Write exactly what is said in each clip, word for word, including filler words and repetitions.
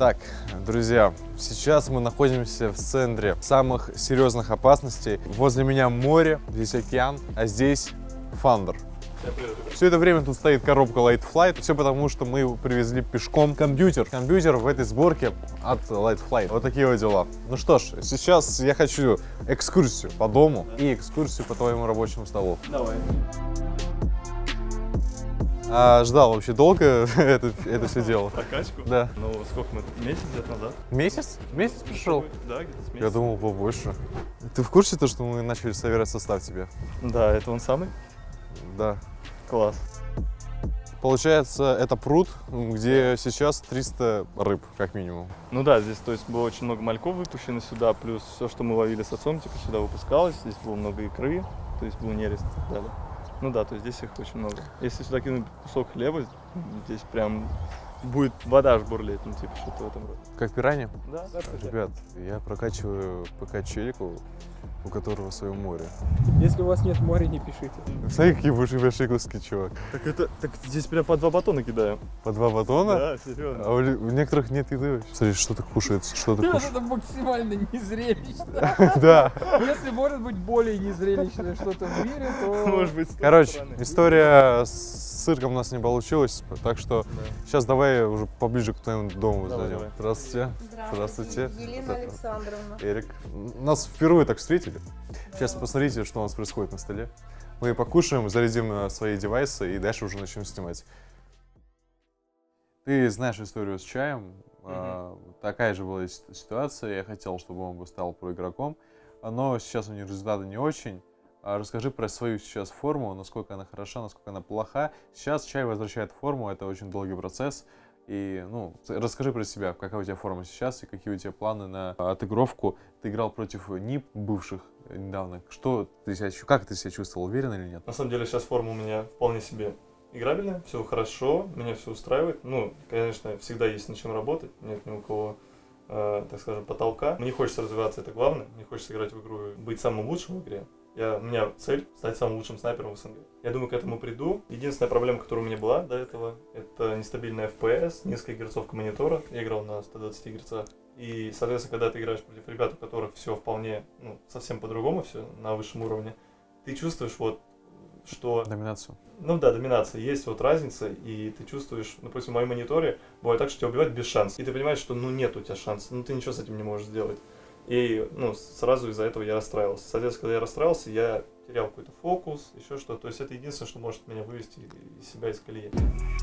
Так, друзья, сейчас мы находимся в центре самых серьезных опасностей. Возле меня море, здесь океан, а здесь Thunder. Все это время тут стоит коробка Light Flight. Все потому, что мы привезли пешком компьютер. Компьютер в этой сборке от Light Flight. Вот такие вот дела. Ну что ж, сейчас я хочу экскурсию по дому и экскурсию по твоему рабочему столу. Давай. А ждал вообще долго это, это все дело? Прокачку? Да. Ну, сколько мы? Месяц где-то назад. Месяц? Месяц пришел? Да, где-то с месяца. Я думал, побольше. Ты в курсе то, что мы начали собирать состав тебе? Да, это он самый? Да. Класс. Получается, это пруд, где сейчас триста рыб, как минимум. Ну да, здесь, то есть, было очень много мальков выпущено сюда, плюс все, что мы ловили с отцом, типа, сюда выпускалось. Здесь было много икры, то есть, был нерест и так далее. Ну да, то есть, здесь их очень много. Если сюда кинуть кусок хлеба, здесь прям будет вода аж бурлеть, ну, типа, что-то в этом роде. Как пиранья? Да, да. Ребят, я прокачиваю ПК челику, у которого свое море. Если у вас нет моря, не пишите. Смотри, какие большие большие куски, чувак. Так это, так здесь прям по два батона кидаем. По два батона? Да, серьезно. А у, у некоторых нет еды вообще. Смотри, что-то кушается, что-то Ребят, кушает. это максимально незрелищно. Да. Если может быть более незрелищное что-то в мире, то... Может быть, с той Короче, стороны. история с цирком у нас не получилась, так что Да. сейчас давай уже поближе к твоему дому Давай, зайдем. давай. Здравствуйте. Здравствуйте. Здравствуйте. Елена Да. Александровна. Эрик. Нас впервые так встретили. Сейчас посмотрите, что у нас происходит на столе. Мы покушаем, зарядим свои девайсы и дальше уже начнем снимать. Ты знаешь историю с чаем. А, такая же была ситуация. Я хотел, чтобы он бы стал проигроком, но сейчас у него результаты не очень. А расскажи про свою сейчас форму, насколько она хороша, насколько она плоха. Сейчас чай возвращает форму, это очень долгий процесс. И, ну, расскажи про себя, какая у тебя форма сейчас и какие у тебя планы на отыгровку. Ты играл против НИП бывших недавно. Что ты себя, как ты себя чувствовал, уверен или нет? На самом деле сейчас форма у меня вполне себе играбельная, все хорошо, меня все устраивает. Ну, конечно, всегда есть над чем работать, нет ни у кого, э, так скажем, потолка. Мне хочется развиваться, это главное. Мне хочется играть в игру, быть самым лучшим в игре. Я, у меня цель стать самым лучшим снайпером в СНГ. Я думаю, к этому приду. Единственная проблема, которая у меня была до этого, это нестабильная эф пи эс, низкая герцовка монитора. Я играл на ста двадцати герцах. И, соответственно, когда ты играешь против ребят, у которых все вполне, ну, совсем по-другому, все на высшем уровне, ты чувствуешь вот, что... Доминацию. Ну да, доминация. Есть вот разница, и ты чувствуешь, допустим, в моем мониторе бывает так, что тебя убивают без шансов. И ты понимаешь, что ну нет у тебя шанса, ну ты ничего с этим не можешь сделать. И ну, сразу из-за этого я расстраивался. Соответственно, когда я расстраивался, я терял какой-то фокус, еще что-то. То есть это единственное, что может меня вывести из себя из колеи.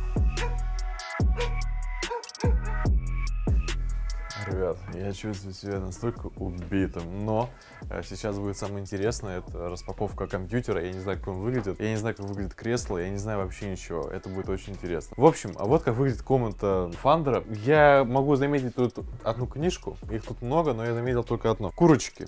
Ребят, я чувствую себя настолько убитым, но сейчас будет самое интересное, это распаковка компьютера, я не знаю, как он выглядит, я не знаю, как выглядит кресло, я не знаю вообще ничего, это будет очень интересно. В общем, а вот как выглядит комната Thunder. Я могу заметить тут одну книжку, их тут много, но я заметил только одну. Курочки.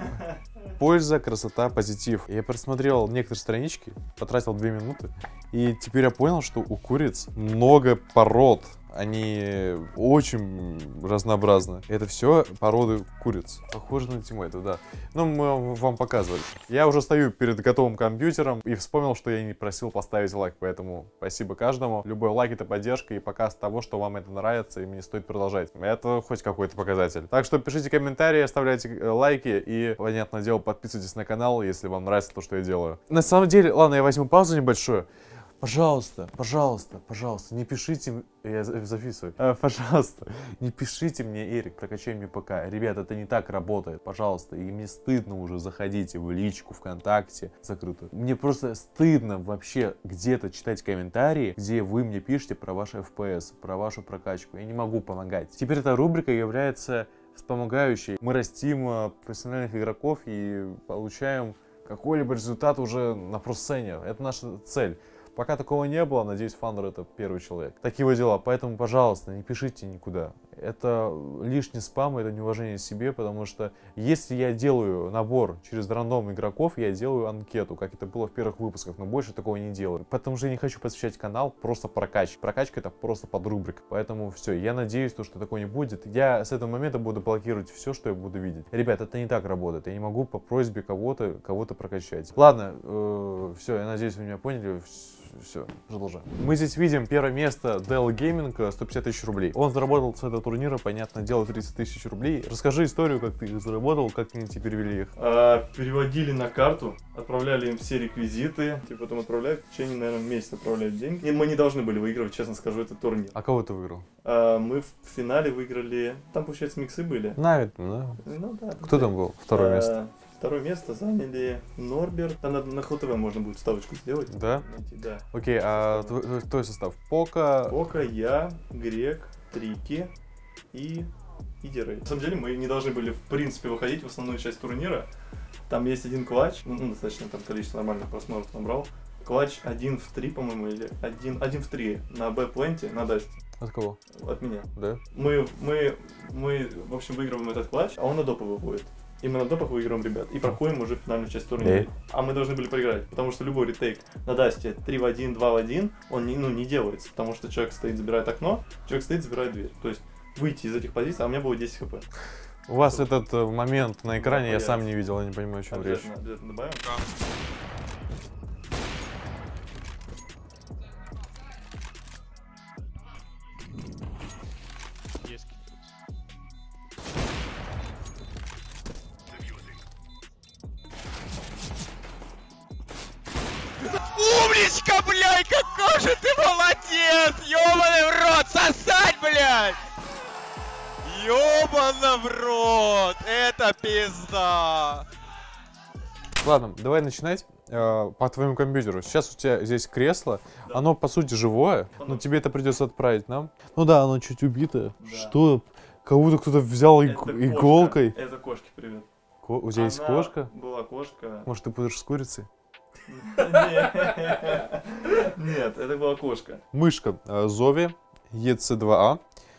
Польза, красота, позитив. Я просмотрел некоторые странички, потратил две минуты, и теперь я понял, что у куриц много пород. Они очень разнообразны. Это все породы куриц. Похоже на тиммейтов, да. Ну, мы вам показывали. Я уже стою перед готовым компьютером и вспомнил, что я не просил поставить лайк. Поэтому спасибо каждому. Любой лайк — это поддержка и показ того, что вам это нравится и мне стоит продолжать. Это хоть какой-то показатель. Так что пишите комментарии, оставляйте лайки и, понятное дело, подписывайтесь на канал, если вам нравится то, что я делаю. На самом деле, ладно, я возьму паузу небольшую. Пожалуйста, пожалуйста, пожалуйста, не пишите, я записываю, а, пожалуйста, не пишите мне, Эрик, прокачай мне ПК. Ребят, это не так работает, пожалуйста, и мне стыдно уже, заходите в личку, ВКонтакте, закрытую. Мне просто стыдно вообще где-то читать комментарии, где вы мне пишете про ваш эф пи эс, про вашу прокачку. Я не могу помогать. Теперь эта рубрика является вспомогающей. Мы растим профессиональных игроков и получаем какой-либо результат уже на просцене. Это наша цель. Пока такого не было, надеюсь, Thunder — это первый человек. Такие вот дела, поэтому, пожалуйста, не пишите никуда. Это лишний спам, это неуважение к себе, потому что если я делаю набор через рандом игроков, я делаю анкету, как это было в первых выпусках, но больше такого не делаю. Потому что я не хочу посвящать канал просто прокачке. Прокачка — это просто подрубрика. Поэтому все, я надеюсь, что такого не будет. Я с этого момента буду блокировать все, что я буду видеть. Ребят, это не так работает. Я не могу по просьбе кого-то кого-то прокачать. Ладно, э, все, я надеюсь, вы меня поняли. Все, продолжаем. Мы здесь видим первое место Dell Gaming, сто пятьдесят тысяч рублей. Он заработал с этого турнира, понятное дело, тридцать тысяч рублей. Расскажи историю, как ты их заработал, как они тебе перевели их. А, переводили на карту, отправляли им все реквизиты, и потом отправляют, в течение, наверное, месяца отправляют деньги. И мы не должны были выигрывать, честно скажу, этот турнир. А кого ты выиграл? А, мы в финале выиграли, там, получается, миксы были. Наверное, да. Ну да. Кто да. там был? Второе А, место. Второе место заняли Норберт. Там на, на ХЛТВ можно будет вставочку сделать. Да? Найти, да. Окей, а твой, твой- твой состав? Пока. Ока, я, Грек, Трики и, и Дирей. На самом деле мы не должны были, в принципе, выходить в основную часть турнира. Там есть один клатч, ну, достаточно там количество нормальных просмотров набрал. Клатч один в три, по-моему, или один, один в три на Б-пленте, на Дасте. От кого? От меня. Да? Мы, мы, мы, в общем, выигрываем этот клатч, а он на допы выводит. И мы на допах выигрываем ребят. И проходим уже финальную часть турнира. Эй. А мы должны были проиграть, потому что любой ретейк на Дасте три в один, два в один, он не, ну, не делается. Потому что человек стоит, забирает окно, человек стоит, забирает дверь. То есть выйти из этих позиций, а у меня было десять хп. У вас Что? этот э, момент на экране я появится. сам не видел, я не понимаю, о чем речь. Обязательно, обязательно добавим. Умничка, блядь, какой же ты молодец! Ёбаный в рот, сосать, блядь! Ёбана в рот, это пизда! Ладно, давай начинать э, по твоему компьютеру. Сейчас у тебя здесь кресло, Да. оно по сути живое, но Оно- тебе это придется отправить нам. Ну да, оно чуть убито. Да. Что? Кого-то кто-то взял иг- Это кошка. иголкой. Это кошки, привет. Ко- у тебя есть Она кошка? Была кошка. Может, ты будешь с курицей? Нет, Нет, это была кошка. Мышка э, Зови Е Ц два А.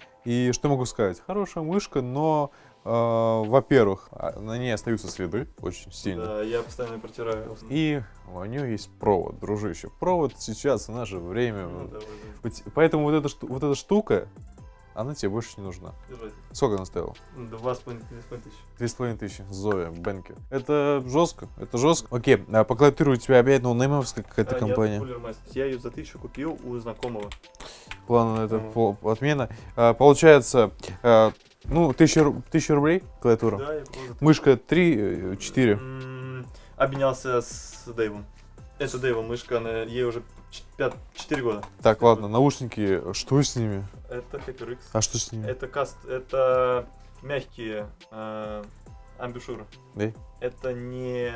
И что могу сказать? Хорошая мышка, но, э, во-первых, а, на ней остаются следы очень сильно. Да, я постоянно протираю. И у нее есть провод, дружище. Провод сейчас в наше время. Ну, да, вот, Вот Поэтому вот эта, шту- вот эта штука, она тебе больше не нужна. держите. Сколько она стоила? Два с половиной тысячи. Две с половиной тысячи. Зоя, Бенки. Это жестко, это жестко. Окей, а по клавиатуре у тебя опять ноунеймовская какая-то А, компания. Я, Cooler Master. Я ее за тысячу купил у знакомого. Ладно, это Мгм. по- отмена. А, получается, а, ну, тысяча, ру- тысяча рублей клавиатура. Да, я купил за тысячу. Мышка три, четыре. М, Обменялся с Дэйвом. Это Дэйва мышка, она, ей уже четыре года. Так, ладно, наушники, что с ними? Это HyperX. А что с ними? Это каст, это мягкие э, амбушюры. Да? Это не,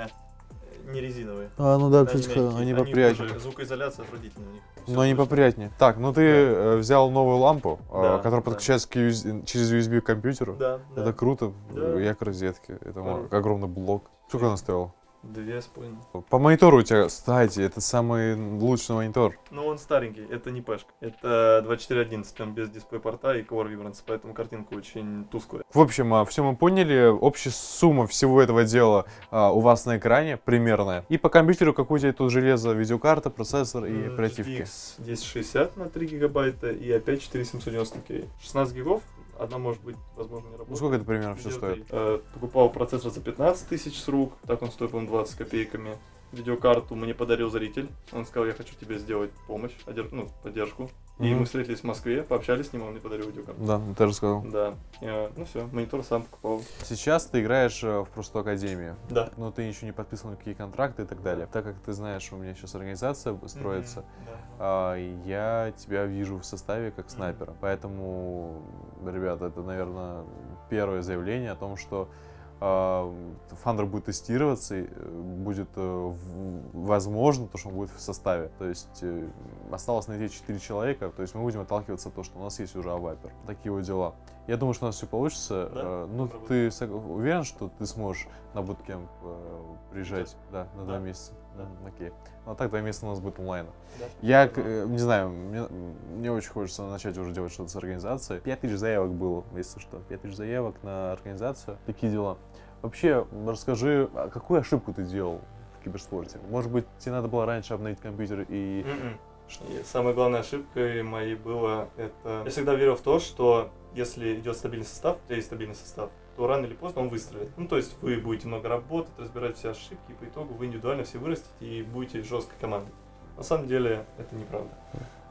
не резиновые. А, ну да, Они кстати, мягкие, они они поприятнее. тоже- Звукоизоляция отвратительная у них. Всё Но они слышно. поприятнее. Так, ну ты э, взял новую лампу, э, Да, которая да. подключается к ю эс би через ю эс би к компьютеру. Да, да. Это круто. Да. Я к розетке. Это мо- Круто. огромный блок. Сколько она стоила? Две с половиной. По монитору у тебя, кстати, это самый лучший монитор. Ну, он старенький, это не пэшка. Это двадцать четыре одиннадцать, он без дисплей-порта и Core Vibrance, поэтому картинка очень тусклая. В общем, а, все мы поняли. Общая сумма всего этого дела а, у вас на экране примерная. И по компьютеру какое у тебя тут железо, видеокарта, процессор и М, оперативки. джи ти экс десять шестьдесят на три гигабайта и опять четыре тысячи семьсот девяносто кей. шестнадцать гигов, одна может быть, возможно, не работает. Ну сколько это примерно все Где-то, стоит? э, покупал процессор за пятнадцать тысяч с рук, так он стоит, по-моему, двадцать копейками. Видеокарту мне подарил зритель. Он сказал, я хочу тебе сделать помощь, одер- ну, поддержку. И Мгм. мы встретились в Москве, пообщались с ним, он мне подарил видеокарту. Да, ты рассказал. Да. Э, ну все, монитор сам покупал. Сейчас ты играешь э, в Просто Академию. Да. Но ты еще не подписывал никакие контракты и так далее. Так как ты знаешь, у меня сейчас организация строится, Мгм, да. а, я тебя вижу в составе как снайпера. Поэтому, ребята, это, наверное, первое заявление о том, что а, Thunder будет тестироваться, и, э, будет э, в- возможно то, что он будет в составе. То есть э, осталось найти четыре человека, то есть мы будем отталкиваться от того, что у нас есть уже авайпер. Такие вот дела. Я думаю, что у нас все получится. Да? Э, ну, Попробуем. ты сог- уверен, что ты сможешь на буткемп э, приезжать? Да, на два Да. месяца. Да. М, Окей. Ну, а так два месяца у нас будет онлайн. Да. Я, к- э, не знаю, мне, мне очень хочется начать уже делать что-то с организацией. пять тысяч заявок было, если что. пять тысяч заявок на организацию. Такие дела. Вообще, расскажи, а какую ошибку ты делал в киберспорте? Может быть, тебе надо было раньше обновить компьютер и... Мгм. И самой главной ошибкой моей было это... Я всегда верил в то, что если идет стабильный состав, у тебя есть стабильный состав, то рано или поздно он выстрелит. Ну, то есть вы будете много работать, разбирать все ошибки, и по итогу вы индивидуально все вырастете и будете жесткой командой. На самом деле это неправда.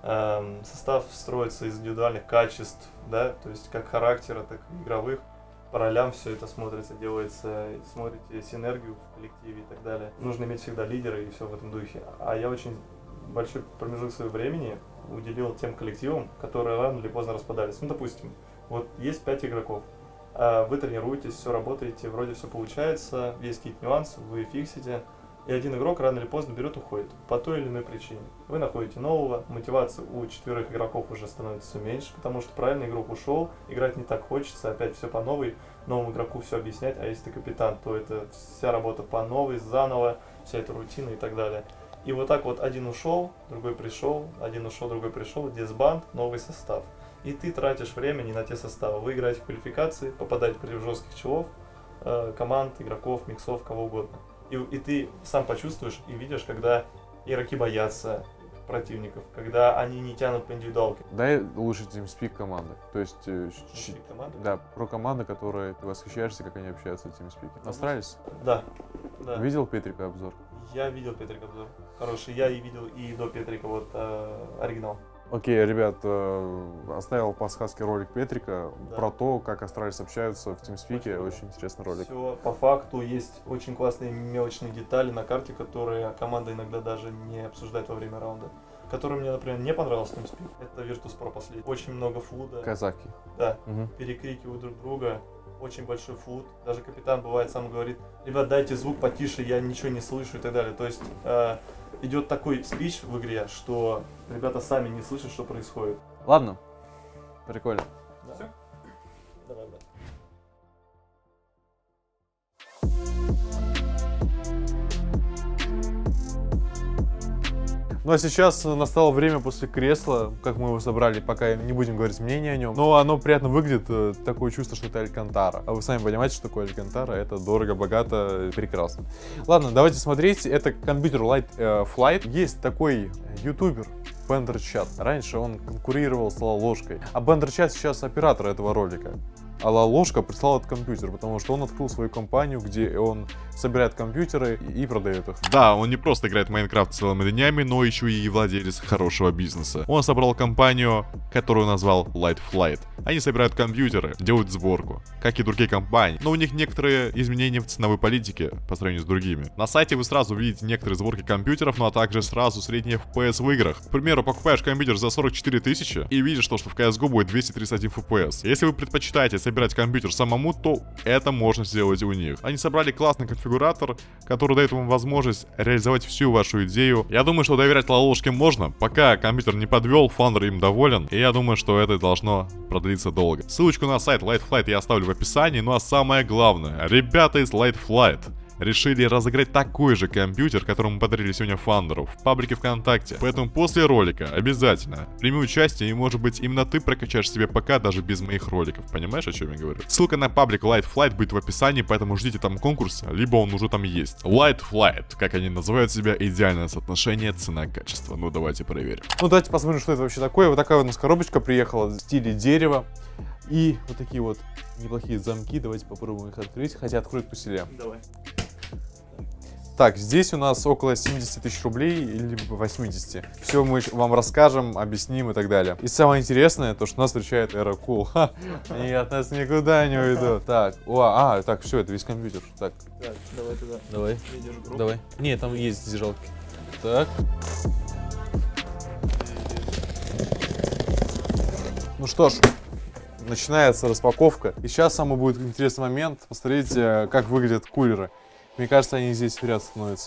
Эм, состав строится из индивидуальных качеств, да, то есть как характера, так и игровых. По ролям все это смотрится, делается, смотрите синергию в коллективе и так далее. Нужно иметь всегда лидера и все в этом духе. А я очень большой промежуток своего времени уделил тем коллективам, которые рано или поздно распадались. Ну, допустим, вот есть пять игроков, вы тренируетесь, все работаете, вроде все получается, есть какие-то нюансы, вы фиксите, и один игрок рано или поздно берет и уходит по той или иной причине. Вы находите нового, мотивация у четверых игроков уже становится все меньше, потому что правильный игрок ушел, играть не так хочется, опять все по новой, новому игроку все объяснять, а если ты капитан, то это вся работа по новой, заново, вся эта рутина и так далее. И вот так вот один ушел, другой пришел, один ушел, другой пришел, дисбанд, новый состав. И ты тратишь время не на те составы. Вы играете в квалификации, попадаете против жестких челов, э, команд, игроков, миксов, кого угодно. И, и ты сам почувствуешь и видишь, когда игроки боятся противников, когда они не тянут по индивидуалке. Дай лучше TeamSpeak команды. То есть, э, команды? Да, про команды, которые ты восхищаешься, как они общаются в TeamSpeak. Астралис? Да. да. Видел Петрика обзор? Я видел Петрика обзор. Хороший. Я и видел и до Петрика вот э, оригинал. Окей, ребят, э, оставил по сказке ролик Петрика да. про то, как Астралис общаются в TeamSpeak. Очень, очень интересный ролик. Все по факту. Есть очень классные мелочные детали на карте, которые команда иногда даже не обсуждает во время раунда. Который мне, например, не понравился в TeamSpeak. Это Virtus.pro последний. Очень много флуда. Казаки. Да. Угу. Перекрикивают друг друга. Очень большой флуд. Даже капитан бывает сам говорит: ребят, дайте звук потише, я ничего не слышу и так далее. То есть э, идет такой спич в игре, что ребята сами не слышат, что происходит. Ладно. Прикольно. Да. Все? Давай, брат. Ну а сейчас настало время после кресла, как мы его собрали, пока не будем говорить мнение о нем. Но оно приятно выглядит, такое чувство, что это Алькантара. А вы сами понимаете, что такое Алькантара. Это дорого, богато, прекрасно. Ладно, давайте смотреть. Это компьютер Light э, Flight. Есть такой ютубер BenderChat. Раньше он конкурировал с Лаложкой. А BenderChat сейчас оператор этого ролика. А Лаложка прислал этот компьютер, потому что он открыл свою компанию, где он собирает компьютеры и продает их. Да, он не просто играет в Майнкрафт целыми днями, но еще и владелец хорошего бизнеса. Он собрал компанию, которую назвал Light Flight. Они собирают компьютеры, делают сборку, как и другие компании. Но у них некоторые изменения в ценовой политике по сравнению с другими. На сайте вы сразу увидите некоторые сборки компьютеров, ну а также сразу средний эф пи эс в играх. К примеру, покупаешь компьютер за сорок четыре тысячи и видишь, что в си эс го будет двести тридцать один эф пи эс. Если вы предпочитаете собирать компьютер самому, то это можно сделать у них. Они собрали классный конфигуратор, который дает вам возможность реализовать всю вашу идею. Я думаю, что доверять Лаложке можно, пока компьютер не подвел, фаундер им доволен, и я думаю, что это должно продлиться долго. Ссылочку на сайт Light Flight я оставлю в описании, ну а самое главное, ребята из Light Flight решили разыграть такой же компьютер, который мы подарили сегодня фаундеру в паблике ВКонтакте. Поэтому после ролика обязательно прими участие, и может быть именно ты прокачаешь себе ПК даже без моих роликов. Понимаешь, о чем я говорю? Ссылка на паблик Light Flight будет в описании, поэтому ждите там конкурс, либо он уже там есть. Light Flight, как они называют себя, идеальное соотношение цена-качество. Ну давайте проверим. Ну давайте посмотрим, что это вообще такое. Вот такая вот у нас коробочка приехала в стиле дерева. И вот такие вот неплохие замки. Давайте попробуем их открыть. Хотя откроют посильнее. Давай. Так, здесь у нас около семидесяти тысяч рублей, или восьмидесяти. Все мы вам расскажем, объясним и так далее. И самое интересное, то, что нас встречает Aerocool. Ха, они от нас никуда не уйдут. Так, о, а, так, все, это весь компьютер. Так, Так, давай туда. давай, Видишь группу? давай. Не, там есть зажалки. Так. Ну что ж, начинается распаковка. И сейчас самый будет интересный момент. Посмотрите, как выглядят кулеры. Мне кажется, они здесь в ряд становятся.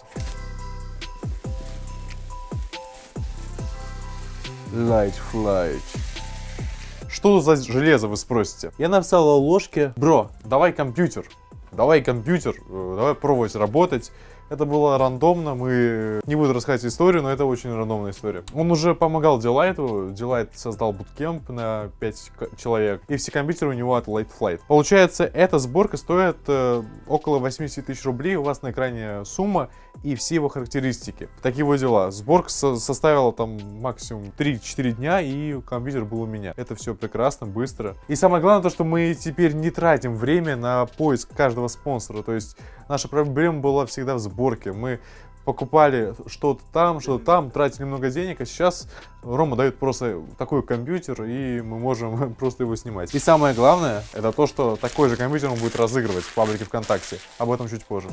Light Flight. Что за железо, вы спросите? Я написал Ложке: бро, давай компьютер. Давай компьютер, давай пробовать работать. Это было рандомно, мы не буду рассказывать историю, но это очень рандомная история. Он уже помогал Delight, Delight создал буткемп на пять человек, и все компьютеры у него от Light Flight. Получается, эта сборка стоит э, около восьмидесяти тысяч рублей, у вас на экране сумма и все его характеристики. Такие вот дела. Сборка со составила там максимум три-четыре дня, и компьютер был у меня. Это все прекрасно, быстро. И самое главное то, что мы теперь не тратим время на поиск каждого спонсора, то есть наша проблема была всегда в сборке. Мы покупали что-то там, что-то там, тратили много денег, а сейчас Рома дает просто такой компьютер, и мы можем просто его снимать. И самое главное, это то, что такой же компьютер он будет разыгрывать в паблике ВКонтакте. Об этом чуть позже.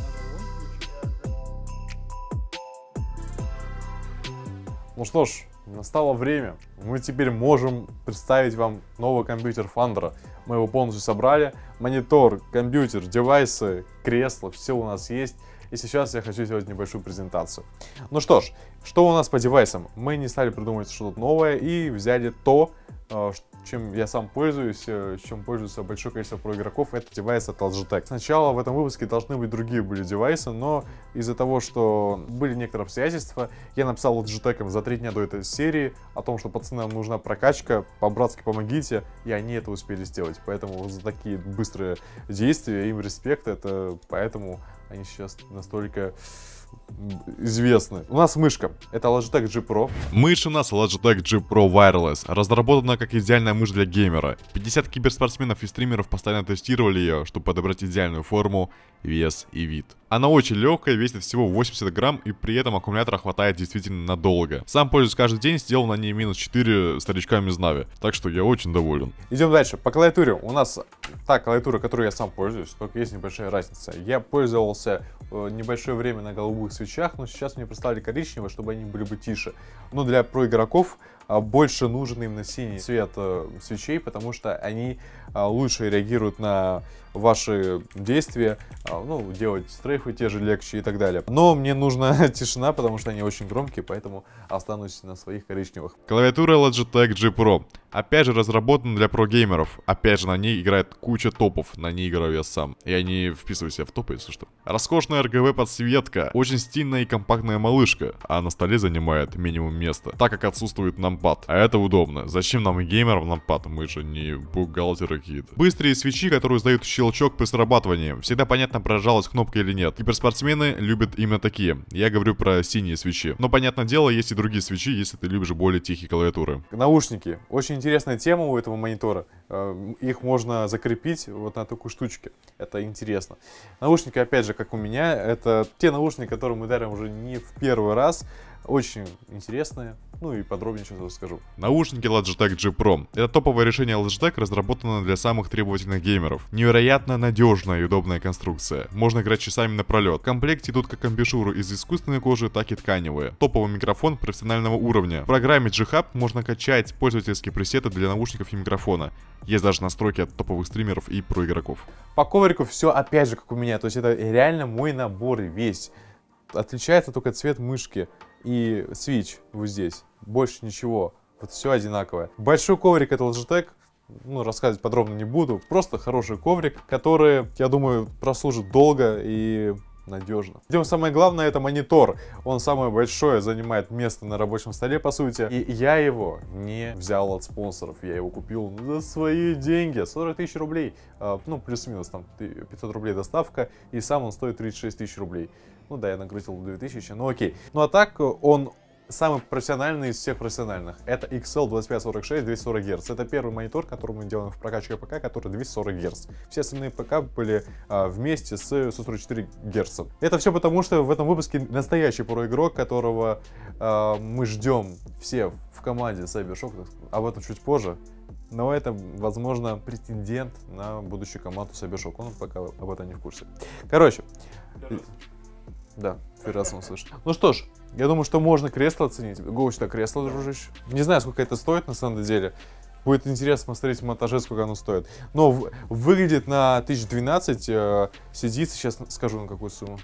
Ну что ж, настало время. Мы теперь можем представить вам новый компьютер Фандера. Мы его полностью собрали. Монитор, компьютер, девайсы, кресло, все у нас есть. И сейчас я хочу сделать небольшую презентацию. Ну что ж, что у нас по девайсам? Мы не стали придумывать что-то новое и взяли то, чем я сам пользуюсь, чем пользуется большое количество проигроков, это девайс от Logitech. Сначала в этом выпуске должны быть другие были девайсы, но из-за того, что были некоторые обстоятельства, я написал Logitech за три дня до этой серии о том, что пацанам нужна прокачка, по-братски помогите, и они это успели сделать. Поэтому вот за такие быстрые действия им респект, это поэтому они сейчас настолько известны. У нас мышка. Это Logitech G Pro. Мышь у нас Logitech G Pro Wireless. Разработана как идеальная мышь для геймера. пятьдесят киберспортсменов и стримеров постоянно тестировали ее, чтобы подобрать идеальную форму, вес и вид. Она очень легкая, весит всего восемьдесят грамм, и при этом аккумулятора хватает действительно надолго. Сам пользуюсь каждый день, сделал на ней минус четыре старичками из Нави. Так что я очень доволен. Идем дальше. По клавиатуре. У нас та клавиатура, которой я сам пользуюсь, только есть небольшая разница. Я пользовался э, небольшое время на голубых свечах, но сейчас мне представили коричневые, чтобы они были бы тише. Но для проигроков а, больше нужен именно синий цвет э, свечей, потому что они а, лучше реагируют на ваши действия, а, ну, делать стрейфы те же легче и так далее. Но мне нужна тишина, потому что они очень громкие, поэтому останусь на своих коричневых. Клавиатура Logitech G Pro. Опять же разработана для про-геймеров. Опять же на ней играет куча топов, на ней играю я сам. Я не вписываю себя в топы, если что. Роскошная эр джи би подсветка, очень стильная и компактная малышка, а на столе занимает минимум места, так как отсутствует нампад. А это удобно. Зачем нам и геймерам нампад? Мы же не бухгалтеры какие-то. Быстрые свечи, которые издают щелчок при срабатывании. Всегда понятно, прожалась кнопка или нет. Киберспортсмены любят именно такие. Я говорю про синие свечи. Но, понятное дело, есть и другие свечи, если ты любишь более тихие клавиатуры. Наушники. Очень интересная тема у этого монитора. Их можно закрепить вот на такой штучке. Это интересно. Наушники, опять же, как у меня, это те наушники, которые мы дарим уже не в первый раз. Очень интересные. Ну и подробнее сейчас расскажу. Наушники Logitech G Pro. Это топовое решение Logitech, разработано для самых требовательных геймеров. Невероятно надежная и удобная конструкция. Можно играть часами напролет. В комплекте идут как комбишуры из искусственной кожи, так и тканевые. Топовый микрофон профессионального уровня. В программе G-Hub можно качать пользовательские пресеты для наушников и микрофона. Есть даже настройки от топовых стримеров и проигроков. По коврику все опять же как у меня. То есть это реально мой набор весь. Отличается только цвет мышки и свич вот здесь. Больше ничего. Вот все одинаковое. Большой коврик это Logitech. Ну, рассказывать подробно не буду. Просто хороший коврик, который, я думаю, прослужит долго и надежно. Идем, самое главное, это монитор. Он самое большое, занимает место на рабочем столе, по сути. И я его не взял от спонсоров. Я его купил за свои деньги. сорок тысяч рублей. А, ну, плюс-минус, там, пятьсот рублей доставка. И сам он стоит тридцать шесть тысяч рублей. Ну да, я нагрузил две тысячи, ну окей. Ну а так, он самый профессиональный из всех профессиональных. Это икс эл двадцать пять сорок шесть двести сорок герц. Это первый монитор, который мы делаем в прокачке ПК, который двести сорок герц. Все остальные ПК были а, вместе с сто сорок четыре герца. Это все потому, что в этом выпуске настоящий проигрок, которого а, мы ждем все в команде Cybershock. Об этом чуть позже. Но это, возможно, претендент на будущую команду Cybershock. Он пока об этом не в курсе. Короче. Да, первый раз он слышит. Ну что ж, я думаю, что можно кресло оценить. Го сюда кресло, дружище. Не знаю, сколько это стоит на самом деле. Будет интересно посмотреть в монтаже, сколько оно стоит. Но в, выглядит на тысяча двенадцать, э, сидит, сейчас скажу на какую сумму.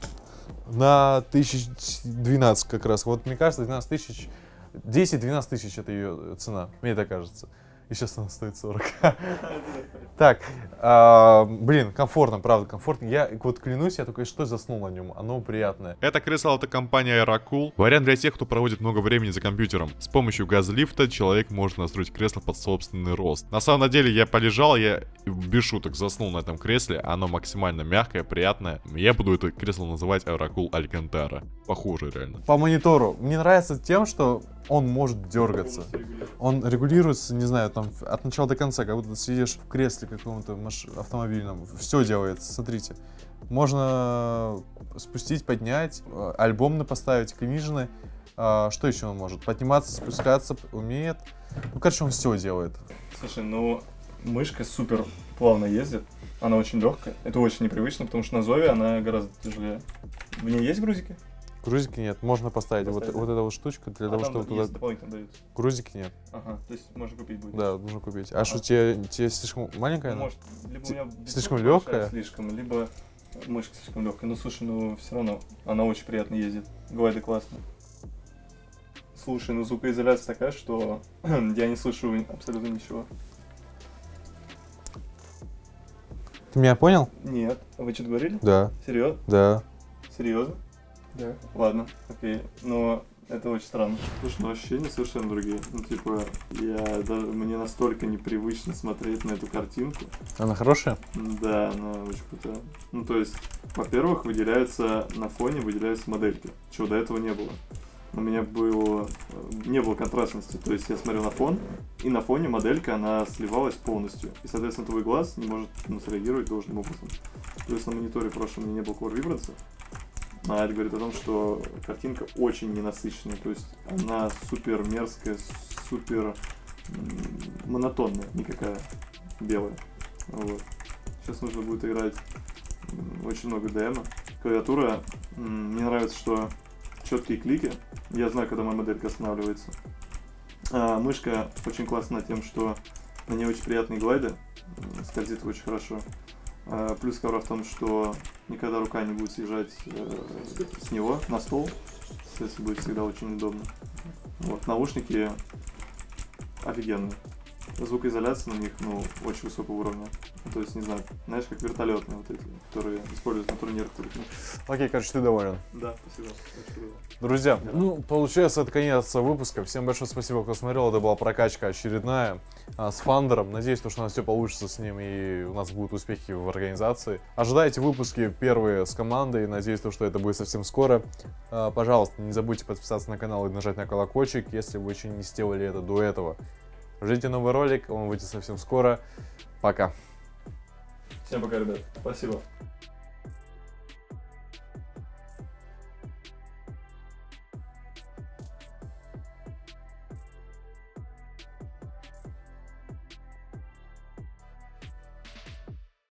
На тысяча двенадцать как раз. Вот мне кажется, двенадцать тысяч, десять-двенадцать тысяч это ее цена, мне так кажется. И сейчас она стоит сорок. Так, а, блин, комфортно, правда, комфортно. Я вот клянусь, я только что заснул на нем, оно приятное. Это кресло от компании Aerocool. Вариант для тех, кто проводит много времени за компьютером. С помощью газлифта человек может настроить кресло под собственный рост. На самом деле я полежал, я без шуток, заснул на этом кресле. Оно максимально мягкое, приятное. Я буду это кресло называть Oracle Alcantara. Похоже реально. По монитору. Мне нравится тем, что он может дергаться. Он регулируется, не знаю, там от начала до конца, как будто ты сидишь в кресле каком-то маш... автомобильном. Все делается, смотрите. Можно спустить, поднять, альбомы поставить, книжные. А, что еще он может? Подниматься, спускаться, умеет. Ну, короче, он все делает. Слушай, ну, мышка супер плавно ездит. Она очень легкая. Это очень непривычно, потому что на Зове она гораздо тяжелее. В ней есть грузики? Грузики нет, можно поставить, Поставить, вот, да? вот эта вот штучка для А того, там чтобы туда... есть дополнительно даются. Грузики нет. Ага, то есть можно купить будет. Да, нужно купить. А что, тебе, тебе слишком маленькая? Ну, она? может, либо у меня слишком большая легкая? Слишком, либо мышка слишком легкая. Ну, слушай, ну, все равно она очень приятно ездит. Глайды классно. Слушай, ну, звукоизоляция такая, что я не слышу абсолютно ничего. Ты меня понял? Нет. А вы что-то говорили? Да, Серьезно? да. Серьезно? Да. Ладно, окей. Но это очень странно. Слушай, ну ощущения совершенно другие. Ну, типа, я даже, мне настолько непривычно смотреть на эту картинку. Она хорошая? Да, она очень крутая. Ну, то есть, во-первых, выделяются на фоне, выделяются модельки, чего до этого не было. У меня было, не было контрастности, то есть я смотрел на фон, и на фоне моделька, она сливалась полностью. И, соответственно, твой глаз не может ну, среагировать должным образом. То есть на мониторе прошлом у меня не было Core Vibrance, а это говорит о том, что картинка очень ненасыщенная, то есть она супер мерзкая, супер монотонная, никакая белая. Вот. Сейчас нужно будет играть очень много демо. Клавиатура, мне нравится, что четкие клики. Я знаю, когда моя моделька останавливается. А, мышка очень классная тем, что на ней очень приятные глайды. Скользит очень хорошо. А, плюс ковра в том, что никогда рука не будет съезжать э, с него на стол. Соответственно, будет всегда очень удобно. Вот, наушники офигенные. Звукоизоляция на них, ну, очень высокого уровня. То есть, не знаю, знаешь, как вертолетные вот эти, которые используют на турнирах. Окей, короче, ты доволен. Да, спасибо. Очень круто. Друзья, ну, получается, это конец выпуска. Всем большое спасибо, кто смотрел. Это была прокачка очередная а, с Фандером. Надеюсь, что у нас все получится с ним и у нас будут успехи в организации. Ожидайте выпуски первые с командой. Надеюсь, что это будет совсем скоро. А, пожалуйста, не забудьте подписаться на канал и нажать на колокольчик, если вы еще не сделали это до этого. Ждите новый ролик, он выйдет совсем скоро. Пока. Всем пока, ребят. Спасибо.